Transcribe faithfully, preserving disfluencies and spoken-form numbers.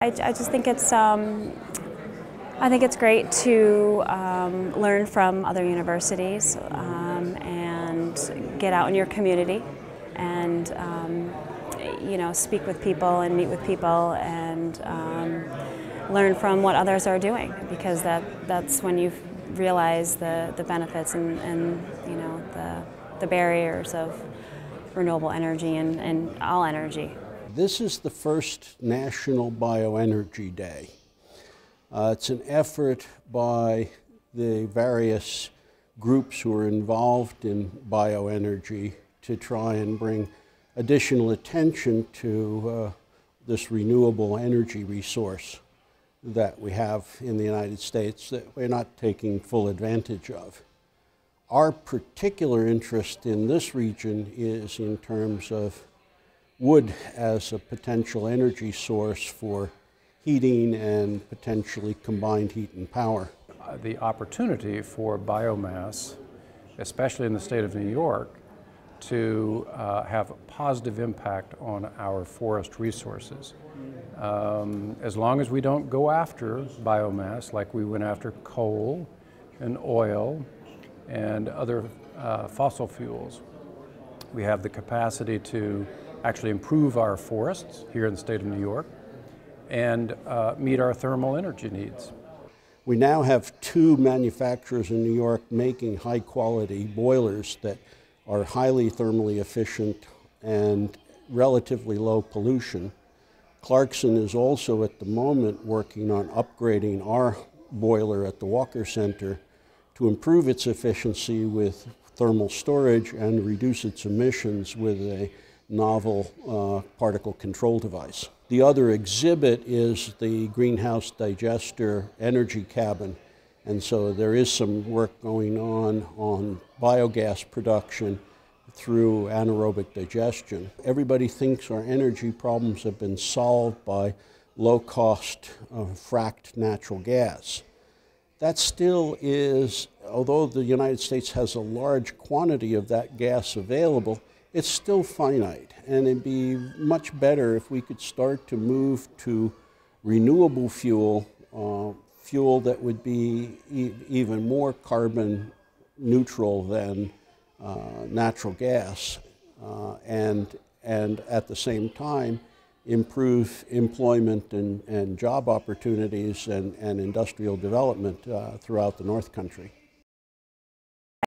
I, I just think it's um, I think it's great to um, learn from other universities um, and get out in your community and um, you know, speak with people and meet with people and um, learn from what others are doing, because that that's when you realize the the benefits and, and you know the the barriers of renewable energy and, and all energy. This is the first National Bioenergy Day. Uh, it's an effort by the various groups who are involved in bioenergy to try and bring additional attention to uh, this renewable energy resource that we have in the United States that we're not taking full advantage of. Our particular interest in this region is in terms of wood as a potential energy source for heating and potentially combined heat and power. Uh, the opportunity for biomass, especially in the state of New York, to uh, have a positive impact on our forest resources. Um, as long as we don't go after biomass like we went after coal and oil and other uh, fossil fuels, we have the capacity to actually improve our forests here in the state of New York and uh, meet our thermal energy needs. We now have two manufacturers in New York making high quality boilers that are highly thermally efficient and relatively low pollution. Clarkson is also at the moment working on upgrading our boiler at the Walker Center to improve its efficiency with thermal storage and reduce its emissions with a novel uh, particle control device. The other exhibit is the greenhouse digester energy cabin, and so there is some work going on on biogas production through anaerobic digestion. Everybody thinks our energy problems have been solved by low-cost uh, fracked natural gas. That still is, although the United States has a large quantity of that gas available, it's still finite, and it'd be much better if we could start to move to renewable fuel, uh, fuel that would be e even more carbon neutral than uh, natural gas, uh, and, and at the same time improve employment and, and job opportunities and, and industrial development uh, throughout the North Country.